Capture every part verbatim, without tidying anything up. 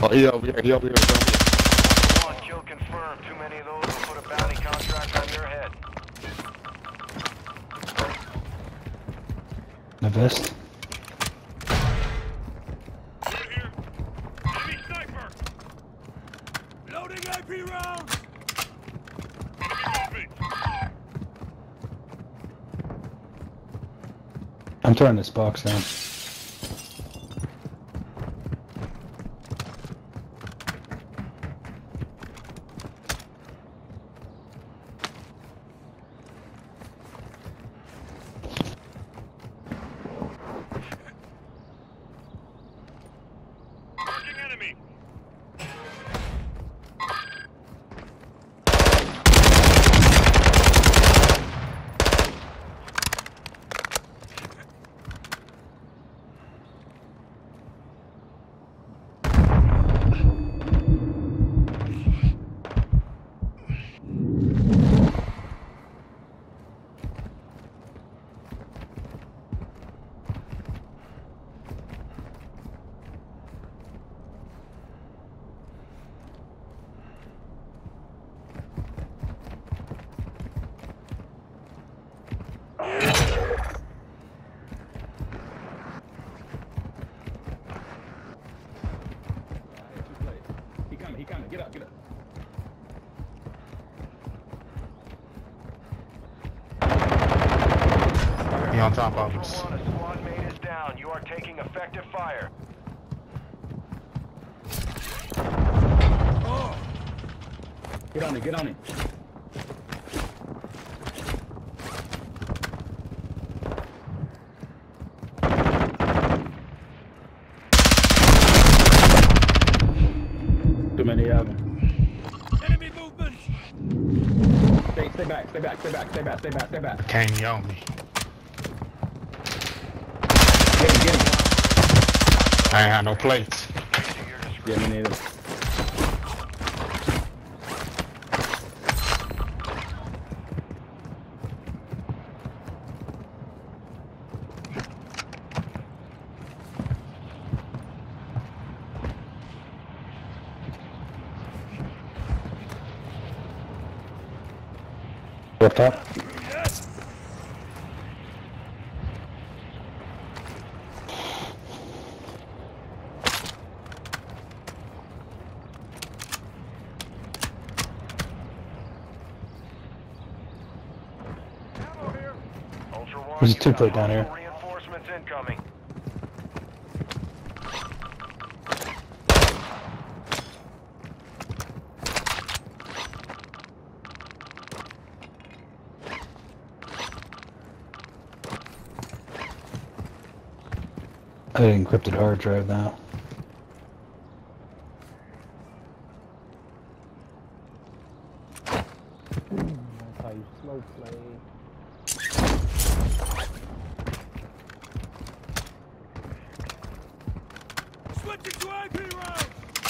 Oh, he over here. He over here. One kill confirmed. Too many of those will put a bounty contract on your head. The vest. Over here. Enemy sniper. Loading A P rounds. I'm throwing this box down. Marking enemy. He coming, he coming. Get up, get up. He on top of Ultra us. One, a squad mate is down. You are taking effective fire. Get on it, get on it. Too many of them. Enemy movement. Stay, stay back, stay back, stay back, stay back, stay back, stay back. Came he on me. Get him, get him. I ain't had no plates. Yeah, me neither. Up top. Ultra One, There's a you two got plate down here. hostile reinforcements incoming. I had an encrypted hard drive now. That's how you smoke, play. Switching to A P rounds.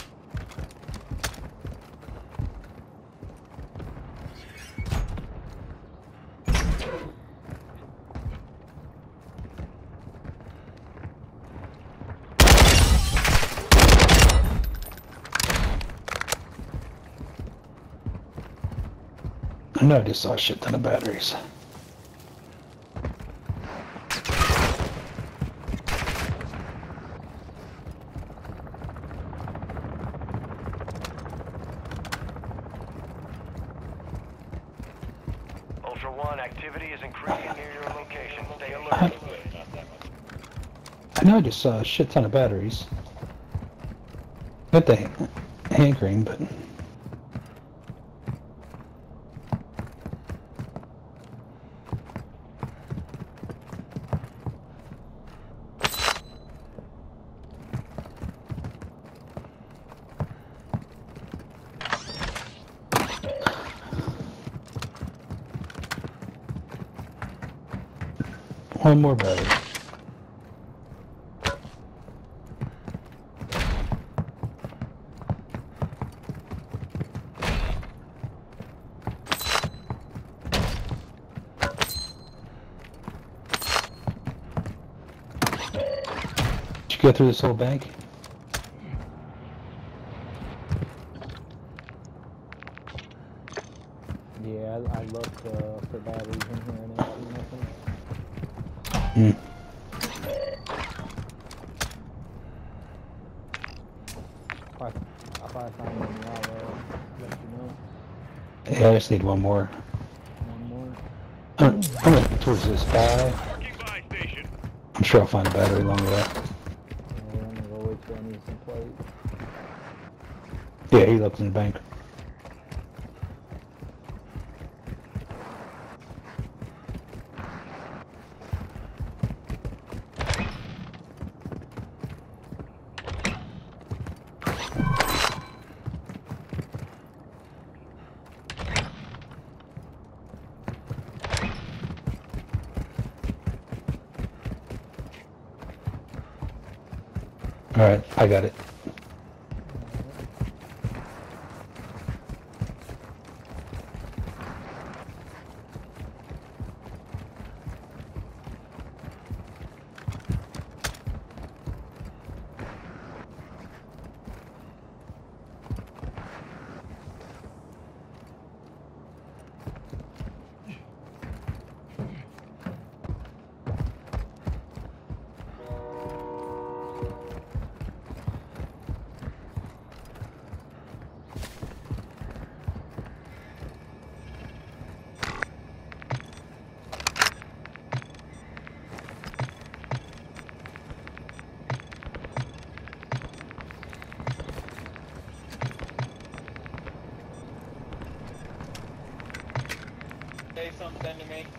I know I just saw a shit ton of batteries. Ultra One, activity is increasing near your location. Stay alert. I know I just saw a shit ton of batteries. Got the hand, hand cream, but... One more battery. Did you go through this whole bank? batteries in here and I see nothing. Hmm. If I, if I find one, I'll uh, let you know. Yeah, I just need one more. One more. I'm, I'm gonna go towards this guy. Working by station. I'm sure I'll find a battery along the way. Yeah, I'm gonna go wait till I need some plates. Yeah, he left in the bank. Alright, I got it. Say something to me.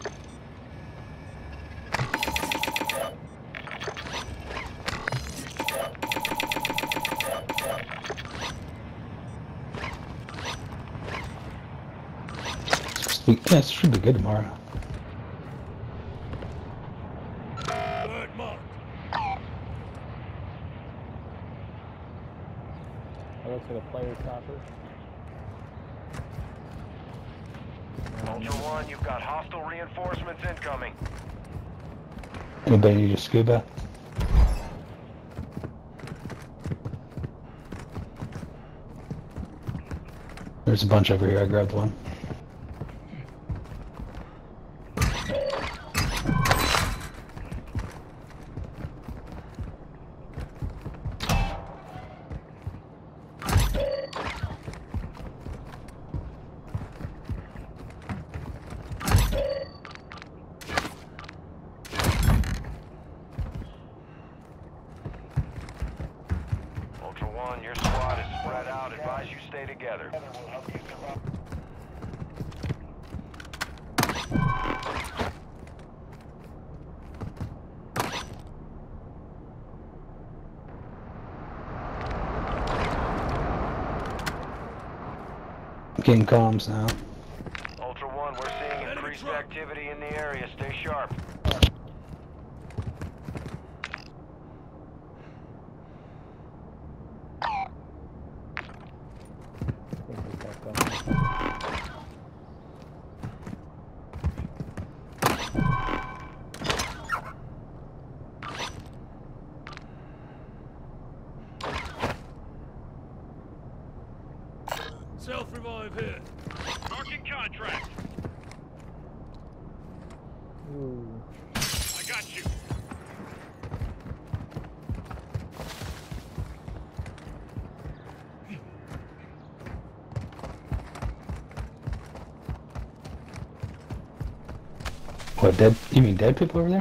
Sweet. Yeah, it should be good tomorrow. Bird mark. That looks like a player stopper. Ultra One, you've got hostile reinforcements incoming. Anybody need a scuba? There's a bunch over here. I grabbed one. Ultra One, your squad is spread out. Advise you stay together. I'm getting comms now. Ultra One, we're seeing increased activity in the area. Stay sharp. I think we got that. Self-revive here. Marking contract. Ooh. I got you. What, dead? You mean dead people over there?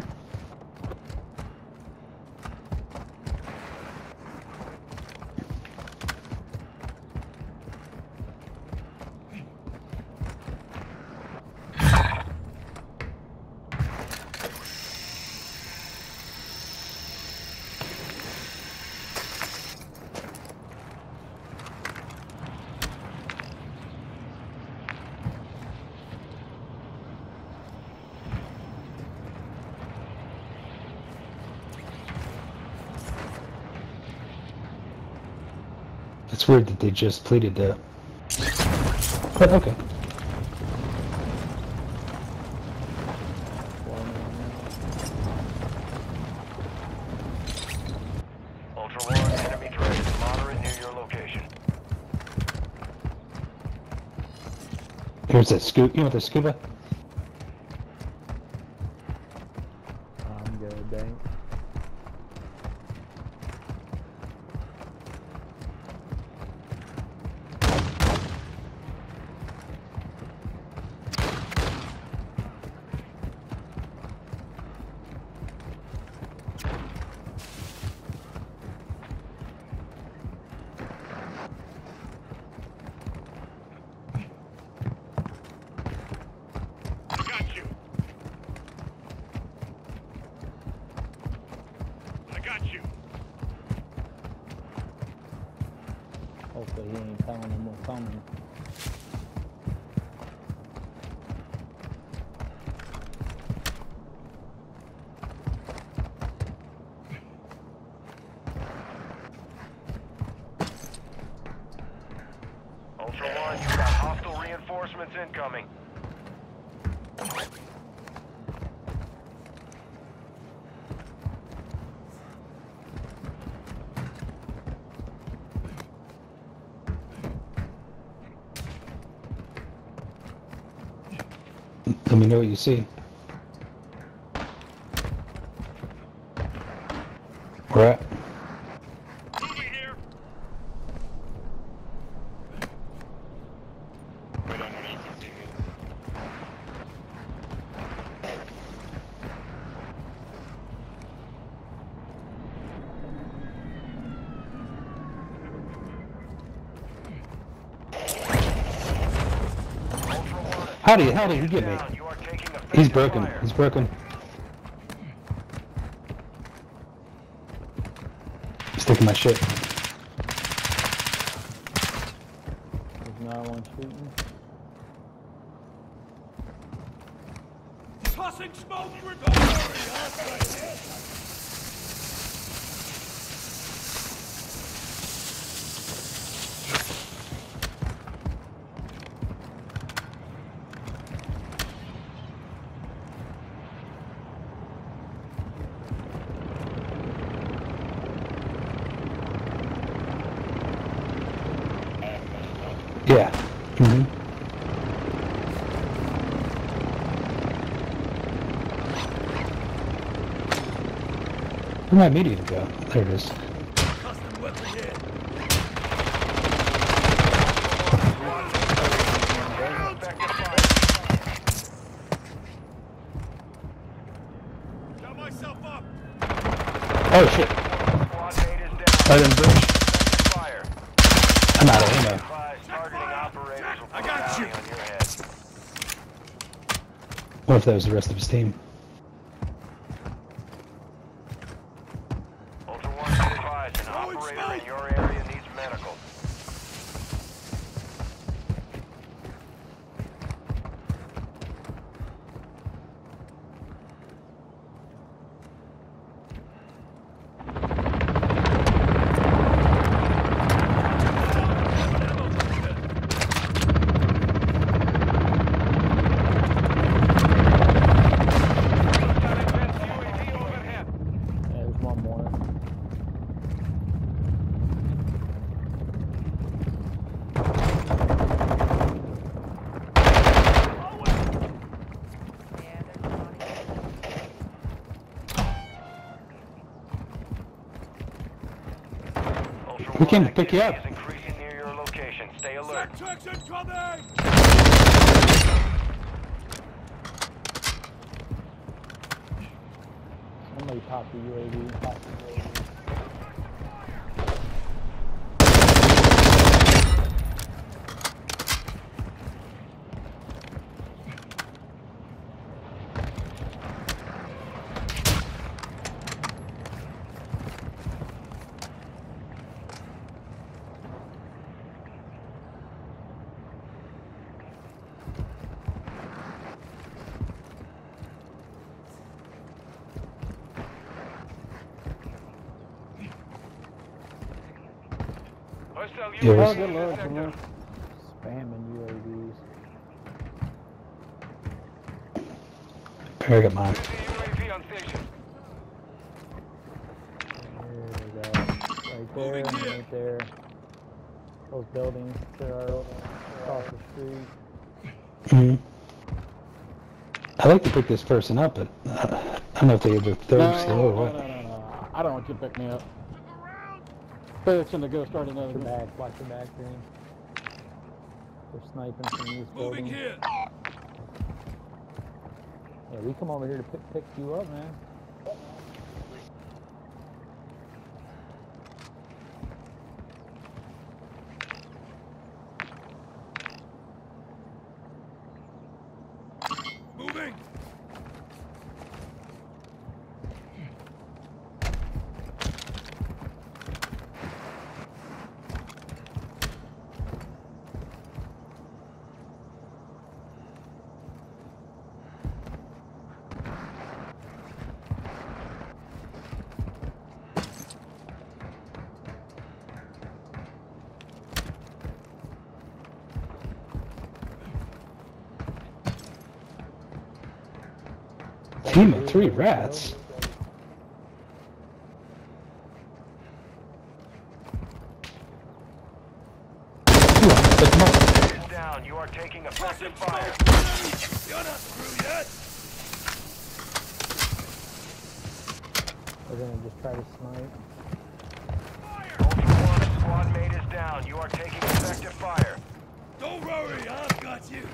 It's weird that they just pleaded that. But okay. Ultra One, enemy threat is moderate near your location. Here's that scoop. You want the scuba? the bank. Hopefully he ain't telling them what's coming. Ultra One, you got hostile reinforcements incoming. Let me know what you see. Where at? How did how did he get me? You are taking effective He's broken. fire. He's broken. He's taking my shit. There's not one shooting. Tossing smoke with the Yeah. Mm-hmm. Where'd my medium go? There it is. custom weapon here. Effective fire. Got myself up. Oh shit. Squad mate is down. I didn't bridge. Effective fire. I'm out of ammo. Advise targeting operators will I put a got bounty you. on your head. What if that was the rest of his team? Ultra One, be advised, an Throwing operator smoke. in your area needs medical. Yeah, there's one more. Ultra We came One, to pick you up. activity is increasing near your location. Stay alert. Tactics incoming. Somebody popped the U A V. Popped the U A V. Hostile Yeah, U A we're- Oh, V good in lord, the sector. someone spamming U A Vs. Here, I got mine. There's a U A V on station. There we go. Right there, Moving and here. right there. Those buildings that are across the street. Mm-hmm. I like to pick this person up, but uh, I don't know if they either third No, still or no, what. no, no, no. I don't want you to pick me up. Fixing to go start another Watch your game. back, watch your back, Green. They're sniping from this Moving building. here. Yeah, we come over here to pick, pick you up, man. Moving. Team of three rats. Come on, pick 'em up. Is down. You are taking effective Tossing fire. smoke. You're not through yet. We're gonna just try to snipe. Ultra One, squad mate is down. You are taking effective fire. Don't worry, I've got you.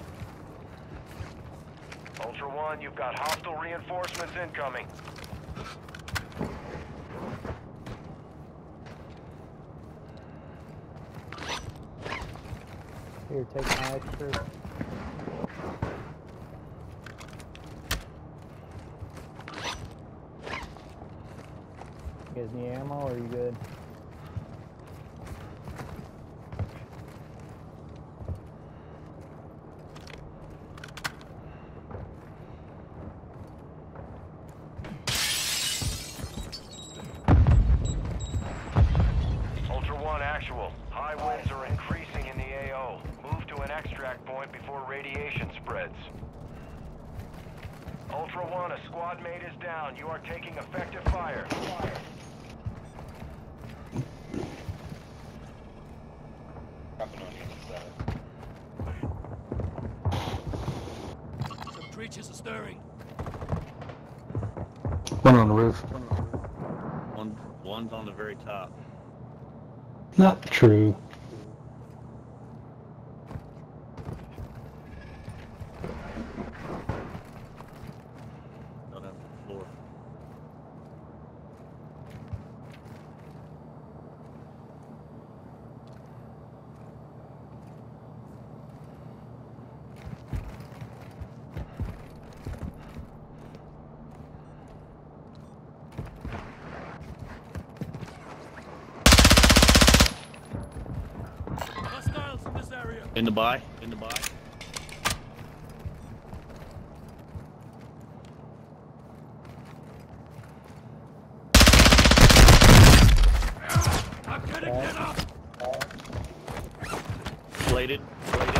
Ultra One, you've got hostile reinforcements incoming. Here, take my extra. You guys need ammo, or are you good? Ultra One, actual. High winds are increasing in the A O. Move to an extract point before radiation spreads. Ultra One, a squad mate is down. You are taking effective fire. Some creatures are stirring. One on the roof. One, one's on the very top. Not true. Don't have the floor. Hostiles in this area. In the buy. In the buy. I'm gonna get up. Bladed. Bladed.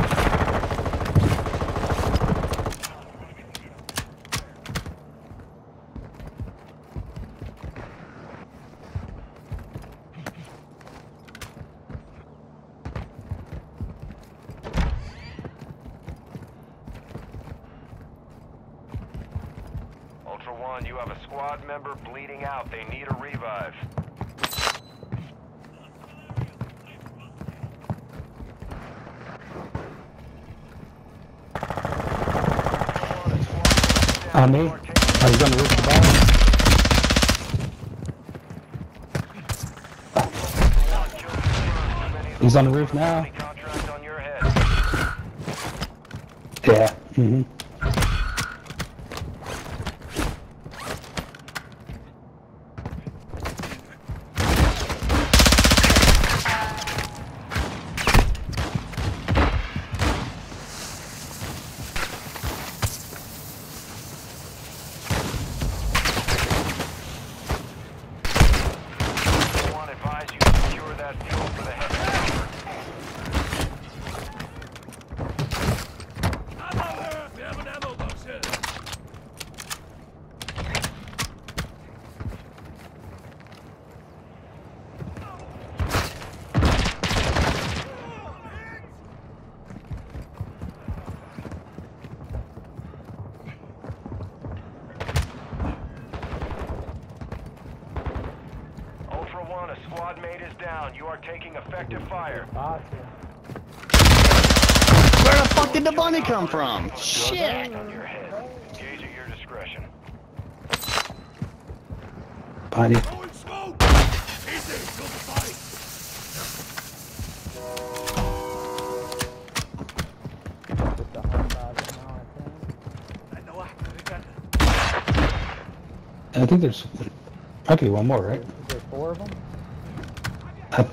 Ultra One, you have a squad member bleeding out. They need a revive. On me. I was on the roof of the bottom. He's on the roof now. Contract on your head. Yeah. Mm-hmm. One, advise you secure that fuel for the heavy. I'm over. We have a squad mate is down. You are taking effective fire. Boss, Where the fuck did the bunny come from? Shit! On your head. Engage at your discretion. Behind you. Throwing smoke! Easy, you'll fight! just a hundred dollars now, I think. I think there's might be one more, right? Is there four of them? Uh,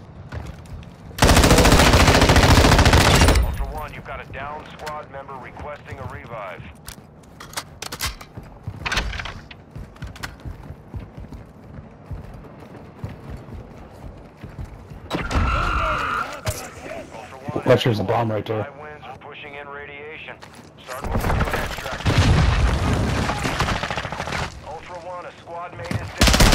Ultra One, you've got a down squad member requesting a revive. Ultra One, Watch, there's a bomb right there. high winds are pushing in radiation. Start moving to an extract. Ultra One, a squad mate is down.